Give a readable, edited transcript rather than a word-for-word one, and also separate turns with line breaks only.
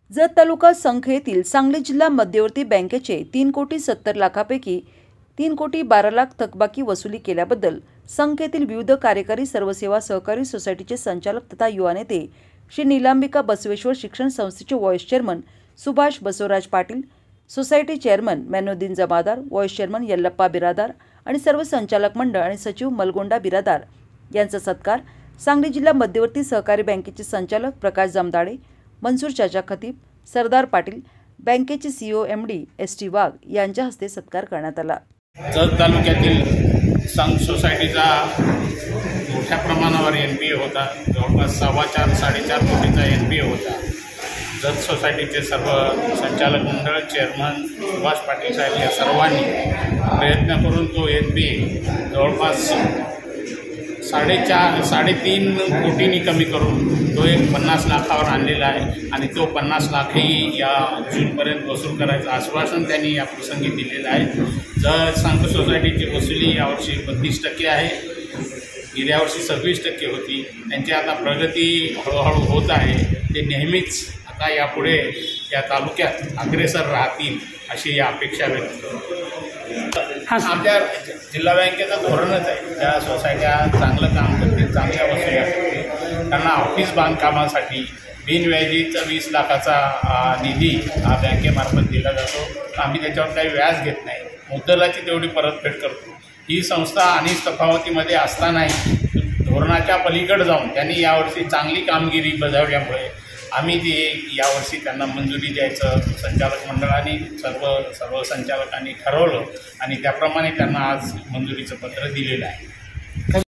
जत तालुका संख येथील सांगली जिल्हा मध्यवर्ती बँकेचे 3,70,00,000पैकी 3,12,00,000 थकबाकी वसुली केल्याबद्दल संख येथील विविध कार्यकारी सर्वसेवा सहकारी सोसायटीचे संचालक तथा युवा नेते श्री नीलांबिका बसवेश्वर शिक्षण संस्थेचे vice chairman Subhash Basavaraj Patil, society chairman Moinuddin Jamadar, vice chairman Yallappa Biradar आणि सर्व संचालक मंडळ आणि सचिव मलगोंडा बिरादार यांचा सत्कार सांगली जिल्हा मध्यवर्ती सहकारी बँकेचे संचालक प्रकाश जमदाडे, मनसूर चाचा खतीब, सरदार पाटील, बँकेचे सीईओ एमडी एसटी वाघ यांच्या हस्ते सत्कार करण्यात आला।
जत तालुक्यातील संघ सोसायटीचा मोठ्या प्रमाणावर एनपीए होता। जवळपास 4.5-4.5 कोटीचा एनपीए होता। जत सोसायटीचे सर्व संचालक मंडळ, चेअरमन सुभाष पाटील साहेब या सर्वांनी प्रयत्न करून तो एनपीए जवळपास 3.5 कोटींनी कमी करून तो एक 50 लाखावर आणलेला आहे आणि तो 50 लाखही या जूनपर्यंत वसूल करायचं आश्वासन त्यांनी या प्रसंगी दिलेलं आहे। जत संघ सोसायटीची वसुली यावर्षी 32% आहे, गेल्या वर्षी 26% होती। त्यांची आता प्रगती हळूहळू होत आहे। ते नेहमीच आता यापुढे या तालुक्यात अग्रेसर राहतील अशी अपेक्षा व्यक्त करतो। आमच्या जिल्हा बँकेचं धोरणच आहे, ज्या सोसायट्या चांगलं काम करतील, चांगल्या वसुल्या करतील, त्यांना ऑफिस बांधकामासाठी बिनव्याजीचा 20 लाखाचा निधी हा बँकेमार्फत दिला जातो। आम्ही त्याच्यावर काही व्याज घेत नाही, मुद्दलाची तेवढी परतफेड करतो। ही संस्था आणि तफावतीमध्ये असतानाही धोरणाच्या पलीकडे जाऊन त्यांनी यावर्षी चांगली कामगिरी बजावल्यामुळे आम्ही ते यावर्षी त्यांना मंजुरी द्यायचं संचालक मंडळाने सर्व संचालकांनी ठरवलं आणि त्याप्रमाणे त्यांना आज मंजुरीचं पत्र दिलेलं आहे।